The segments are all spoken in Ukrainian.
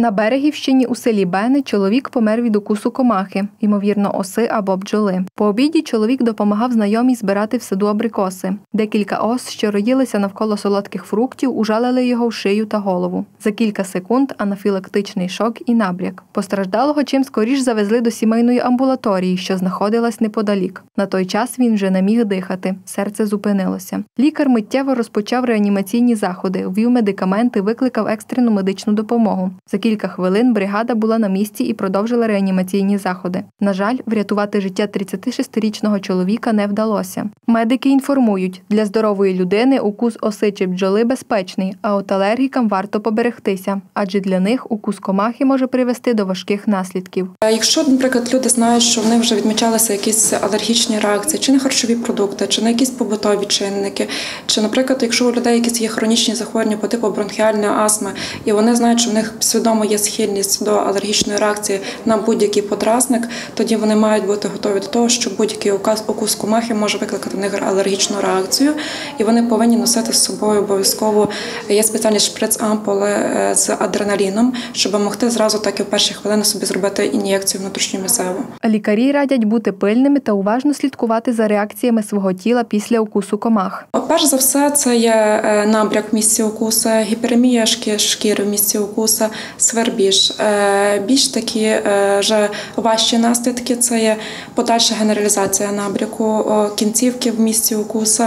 На Берегівщині у селі Бени чоловік помер від укусу комахи, ймовірно, оси або бджоли. По обіді чоловік допомагав знайомій збирати в саду абрикоси. Декілька ос, що роїлися навколо солодких фруктів, ужалили його в шию та голову. За кілька секунд анафілактичний шок і набряк. Постраждалого чим скоріш завезли до сімейної амбулаторії, що знаходилась неподалік. На той час він вже не міг дихати, серце зупинилося. Лікар миттєво розпочав реанімаційні заходи, ввів медикаменти, викликав екстрену медичну допомогу. За кілька хвилин бригада була на місці і продовжила реанімаційні заходи. На жаль, врятувати життя 36-річного чоловіка не вдалося. Медики інформують, для здорової людини укус оси чи бджоли безпечний, а от алергікам варто поберегтися, адже для них укус комахи може привести до важких наслідків. Якщо, наприклад, люди знають, що в них вже відмічалися якісь алергічні реакції, чи на харчові продукти, чи на якісь побутові чинники, чи, наприклад, якщо у людей якісь є хронічні захворювання по типу бронхіальної астми, і вони знають, що в них свідомо є схильність до алергічної реакції на будь-який подразник, тоді вони мають бути готові до того, що будь-який укус комахи може викликати в них алергічну реакцію, і вони повинні носити з собою обов'язково, є спеціальні шприц-ампули з адреналіном, щоб могти зразу так і в перші хвилини собі зробити ін'єкцію внутрішньомісцеву. Лікарі радять бути пильними та уважно слідкувати за реакціями свого тіла після укусу комах. Перш за все, це є набряк в місці укусу, гіперемія шкіри в місці укусу, свербіж. Більш такі вже важчі наслідки – це є подальша генералізація набряку, кінцівки в місці укусу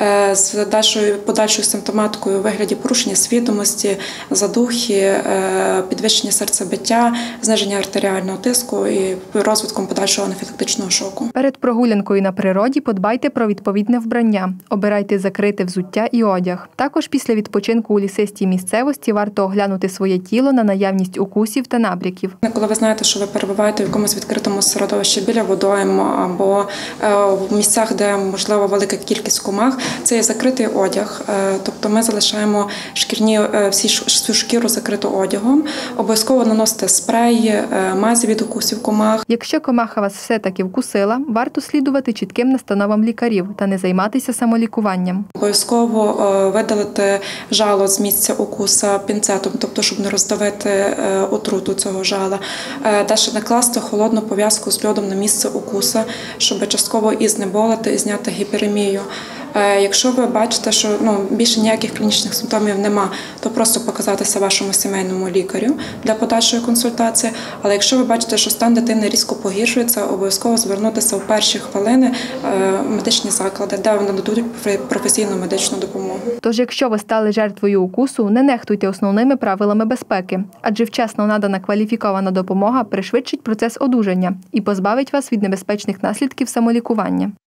з подальшою симптоматикою у вигляді порушення свідомості, задухи, підвищення серцебиття, зниження артеріального тиску і розвитком подальшого анафілактичного шоку. Перед прогулянкою на природі подбайте про відповідне вбрання. Обирайте закрите взуття і одяг. Також після відпочинку у лісистій місцевості варто оглянути своє тіло на наявність укусів та набряків. Коли ви знаєте, що ви перебуваєте в якомусь відкритому середовищі біля водойм або в місцях, де, можливо, велика кількість комах, це є закритий одяг. Тобто ми залишаємо всю шкіру закриту одягом. Обов'язково наносити спрей, мазі від укусів комах. Якщо комаха вас все-таки вкусила, варто слідувати чітким настановам лікарів та не займатися самолікуванням. Обов'язково видалити жало з місця укусу пінцетом, тобто щоб не роздавити отруту цього жала. Далі накласти холодну пов'язку з льодом на місце укусу, щоб частково і знеболити, і зняти гіперемію. Якщо ви бачите, що більше ніяких клінічних симптомів нема, то просто показатися вашому сімейному лікарю для подальшої консультації. Але якщо ви бачите, що стан дитини різко погіршується, обов'язково звернутися в перші хвилини в медичні заклади, де вони нададуть професійну медичну допомогу. Тож, якщо ви стали жертвою укусу, не нехтуйте основними правилами безпеки, адже вчасно надана кваліфікована допомога пришвидшить процес одужання і позбавить вас від небезпечних наслідків самолікування.